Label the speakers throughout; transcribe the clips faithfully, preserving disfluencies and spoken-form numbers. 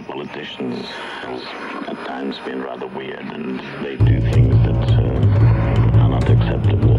Speaker 1: politicians has at times been rather weird, and they do things that uh, are not acceptable.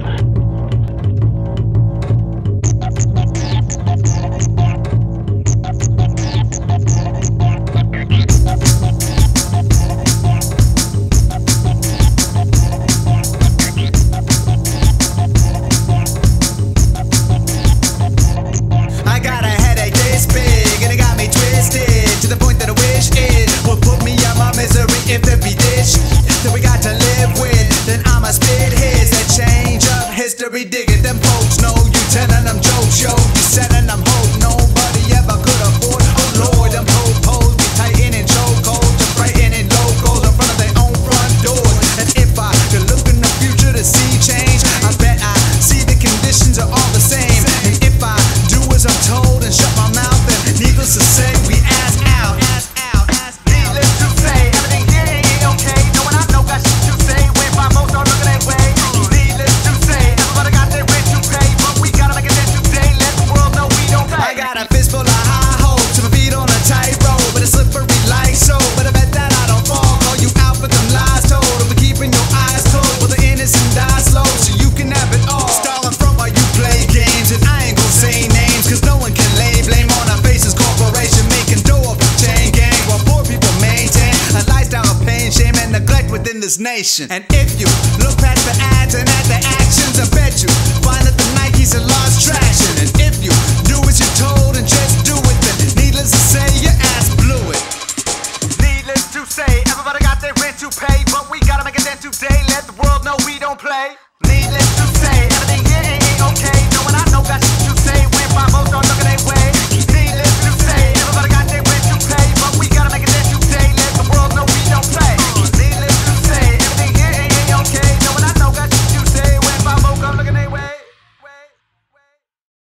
Speaker 2: I got a headache this big, and it got me twisted to the point that I wish it would put me out my misery. If there be this that we got to live with, then I'ma spit his and change up history. Digging them folks, know you telling them jokes, yo. You selling them hope nobody ever could afford. Oh Lord, them po-pos be tighten and chokeholds, just frightened and locals in front of their own front doors. And if I could look in the future to see change, I bet I see the conditions are all the same. And if I do as I'm told and shut my mouth, then needless to say, we ass out. Ass out, ass out. Needless to say, everything here ain't okay. No one I know got shit to say. When my most are looking that way. Needless to say, everybody got their rent to pay, but we gotta make it dent today. Let the world know we don't pay. I got a fist full of high hopes, and my feet on a tightrope, but it's slippery like soap. But I bet that I don't fall. Call you out for them lies told. I'll be keeping your eyes closed, but the innocent die slow, so you can have it all. Stalling from while you play games, and I ain't gon' say names, cause no one can lay blame on our faces. Corporation making dough off the chain gang, while poor people maintain a lifestyle of pain, shame, and neglect within this nation. And if you look past the ads and at the actions, I bet you find that the Nikes have lost traction. And if you do as you